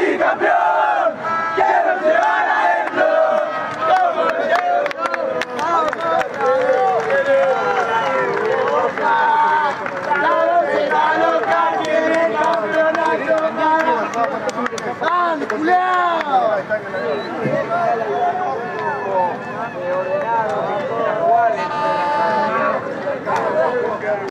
¡Sí, campeón! ¡Quiero llevar adentro! ¡Como la loca tiene campeonato! ¡Vamos, culiao!